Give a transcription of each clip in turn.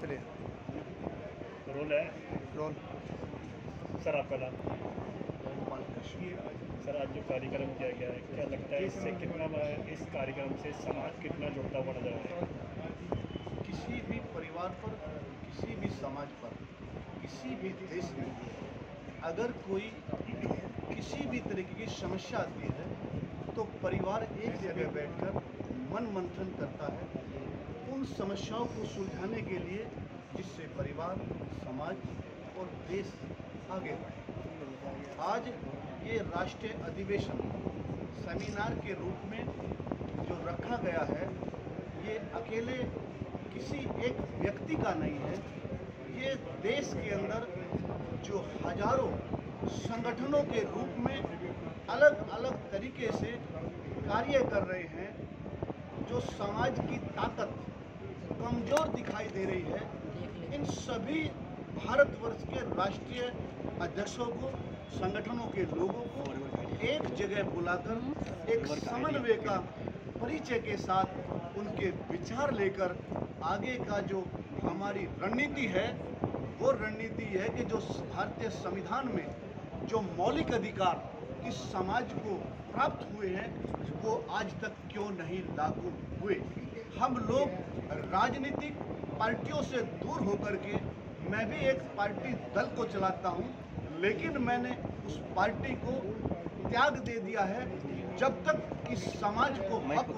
चलिए रोल है। Role. Sir आपका नाम? सर आज जो कार्यक्रम किया गया है, क्या लगता है इससे कितना इस कार्यक्रम से समाज कितना जुड़ता हुआ नजर आ रहा है? किसी भी परिवार पर, किसी भी समाज पर, किसी भी देश में अगर कोई किसी भी तरीके की समस्या आती है तो परिवार एक जगह बैठकर मन मंथन करता है उन समस्याओं को सुलझाने के लिए, जिससे परिवार, समाज और देश आगे बढ़े। आज ये राष्ट्रीय अधिवेशन सेमिनार के रूप में जो रखा गया है, ये अकेले किसी एक व्यक्ति का नहीं है। ये देश के अंदर जो हजारों संगठनों के रूप में अलग अलग तरीके से कार्य कर रहे हैं, जो समाज की ताकत कमज़ोर दिखाई दे रही है, इन सभी भारतवर्ष के राष्ट्रीय अध्यक्षों को, संगठनों के लोगों को एक जगह बुलाकर एक समन्वय का परिचय के साथ उनके विचार लेकर आगे का जो हमारी रणनीति है, वो रणनीति है कि जो भारतीय संविधान में जो मौलिक अधिकार इस समाज को प्राप्त हुए हैं, वो आज तक क्यों नहीं लागू हुए। हम लोग राजनीतिक पार्टियों से दूर होकर के, मैं भी एक पार्टी दल को चलाता हूँ, लेकिन मैंने उस पार्टी को त्याग दे दिया है। जब तक इस समाज को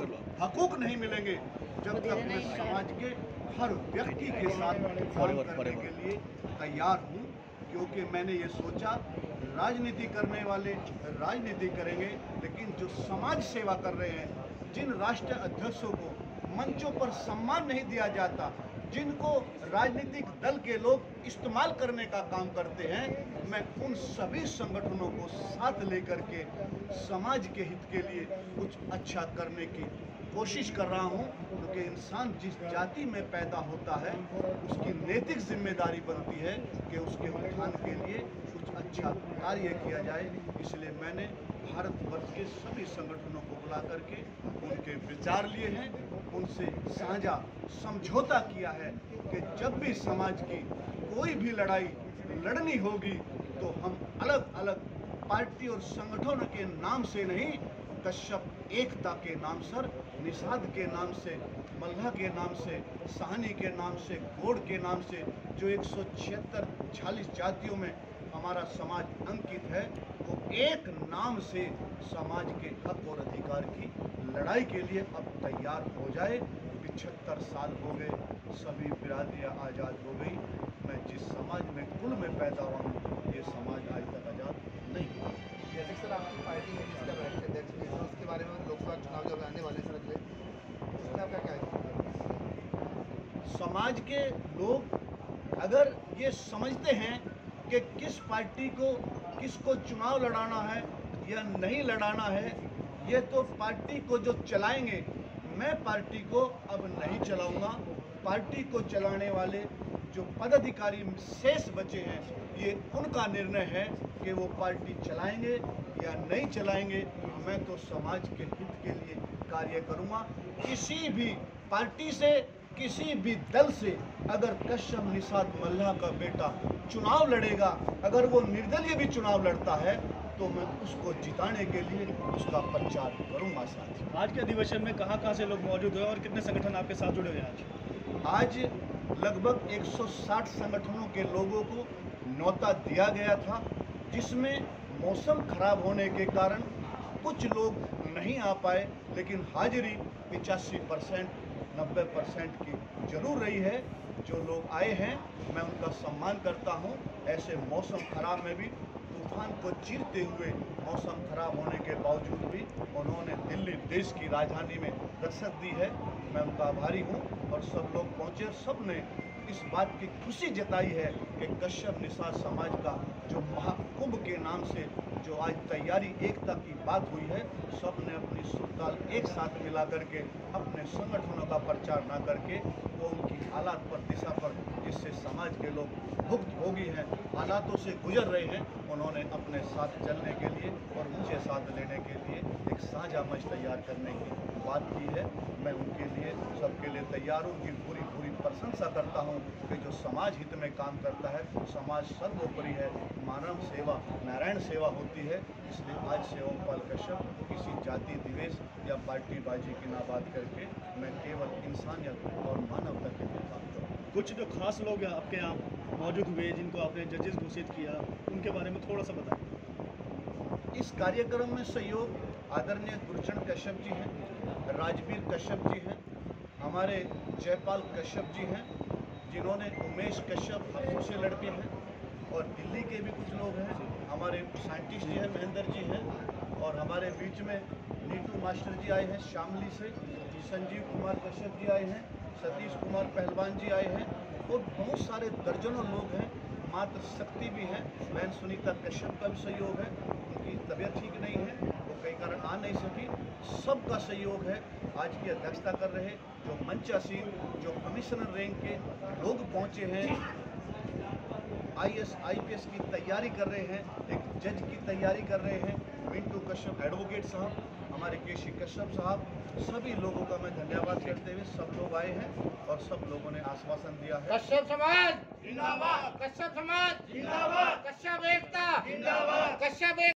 हकूक नहीं मिलेंगे, जब तक मैं समाज के हर व्यक्ति के साथ काम करने के लिए तैयार हूँ, क्योंकि मैंने ये सोचा राजनीति करने वाले राजनीति करेंगे, लेकिन जो समाज सेवा कर रहे हैं, जिन राष्ट्रीय अध्यक्षों को मंचों पर सम्मान नहीं दिया जाता, जिनको राजनीतिक दल के लोग इस्तेमाल करने का काम करते हैं, मैं उन सभी संगठनों को साथ लेकर के समाज के हित के लिए कुछ अच्छा करने की कोशिश कर रहा हूं, क्योंकि इंसान जिस जाति में पैदा होता है, उसकी नैतिक जिम्मेदारी बनती है कि उसके उत्थान के लिए कुछ अच्छा कार्य किया जाए। इसलिए मैंने भारतवर्ष के सभी संगठनों को बुला करके उनके विचार लिए हैं, उनसे साझा समझौता किया है कि जब भी समाज की कोई भी लड़ाई लड़नी होगी तो हम अलग अलग पार्टी और संगठनों के नाम से नहीं, कश्यप एकता के नाम सर, निषाद के नाम से, मल्लाह के नाम से, साहनी के नाम से, गौड़ के नाम से, जो 146 जातियों में हमारा समाज अंकित है, वो एक नाम से समाज के हक और अधिकार की लड़ाई के लिए अब तैयार हो जाए। 75 साल हो गए, सभी बिरादरियाँ आज़ाद हो गई। मैं जिस समाज में कुल में पैदा हुआ हूँ, ये समाज आज तक आज़ाद नहीं हुआ। जैसे सर आपकी पार्टी है जिसका राष्ट्रीय अध्यक्ष भी है, उसके बारे में लोकसभा चुनाव जब आने वाले सर अगले, उसमें आपका क्या है? समाज के लोग अगर ये समझते हैं कि किस पार्टी को, किसको चुनाव लड़ाना है या नहीं लड़ाना है, ये तो पार्टी को जो चलाएंगे। मैं पार्टी को अब नहीं चलाऊंगा। पार्टी को चलाने वाले जो पदाधिकारी शेष बचे हैं, ये उनका निर्णय है कि वो पार्टी चलाएंगे या नहीं चलाएंगे। मैं तो समाज के हित के लिए कार्य करूंगा। किसी भी पार्टी से, किसी भी दल से अगर कश्यप निषाद मल्लाह का बेटा चुनाव लड़ेगा, अगर वो निर्दलीय भी चुनाव लड़ता है, तो मैं उसको जिताने के लिए उसका प्रचार करूंगा। साथी, आज के अधिवेशन में कहाँ से लोग मौजूद हैं और कितने संगठन आपके साथ जुड़े हुए हैं? आज लगभग 160 संगठनों के लोगों को न्योता दिया गया था, जिसमें मौसम खराब होने के कारण कुछ लोग नहीं आ पाए, लेकिन हाजिरी 85% 90% की जरूर रही है। जो लोग आए हैं, मैं उनका सम्मान करता हूं। ऐसे मौसम खराब में भी, तूफान को चीरते हुए, मौसम खराब होने के बावजूद भी उन्होंने दिल्ली देश की राजधानी में दस्तक दी है। मैं उनका आभारी हूं। और सब लोग पहुंचे, सब ने इस बात की खुशी जताई है कि कश्यप निषाद समाज का जो महाकुंभ के नाम से जो आज तैयारी एकता की बात हुई है, सब ने अपनी सुरताल एक साथ मिला करके अपने संगठनों का प्रचार ना करके वो उनकी हालात पर, दिशा पर, जिससे समाज के लोग भुक्तभोगी हैं, हालातों से गुजर रहे हैं, उन्होंने अपने साथ चलने के लिए और मुझे साथ लेने के लिए एक साझा मंच तैयार करने की बात की है। मैं उनके लिए, सबके लिए तैयार हूँ। उनकी पूरी प्रशंसा करता हूँ कि जो समाज हित में काम करता है, समाज सर्वोपरि है, मानव सेवा नारायण सेवा होती है। इसलिए आज से ओमपाल कश्यप किसी जाति द्वेष या पार्टीबाजी की ना बात करके मैं केवल इंसानियत और मानवता के लिए काम करूँ। कुछ जो खास लोग आपके यहाँ मौजूद हुए जिनको आपने जजेस घोषित किया, उनके बारे में थोड़ा सा बताएं। इस कार्यक्रम में सहयोग आदरणीय गुरचरण कश्यप जी हैं, राजवीर कश्यप जी हैं, हमारे जयपाल कश्यप जी हैं, जिन्होंने उमेश कश्यप हाथों से लड़के हैं, और दिल्ली के भी कुछ लोग हैं, हमारे साइंटिस्ट जी हैं, महेंद्र जी हैं, और हमारे बीच में नीटू मास्टर जी आए हैं शामली से, संजीव कुमार कश्यप जी आए हैं, सतीश कुमार पहलवान जी आए हैं, और बहुत सारे दर्जनों लोग हैं। मात्र शक्ति भी हैं, बहन सुनीता कश्यप का भी सहयोग है, उनकी तबीयत ठीक नहीं है, वो कई कारण आ नहीं सकी, सबका सहयोग है। आज की अध्यक्षता कर रहे जो मंचासीन, जो कमिश्नर रैंक के लोग पहुंचे हैं, IAS IPS की तैयारी कर रहे हैं, एक जज की तैयारी कर रहे हैं, मिंटू कश्यप एडवोकेट साहब, हमारे केसी कश्यप साहब, सभी लोगों का मैं धन्यवाद करते हुए, सब लोग आए हैं और सब लोगों ने आश्वासन दिया है। कश्यप समाज जिंदाबाद, कश्यप समाज जिंदाबाद, कश्यप एकता जिंदाबाद, कश्यप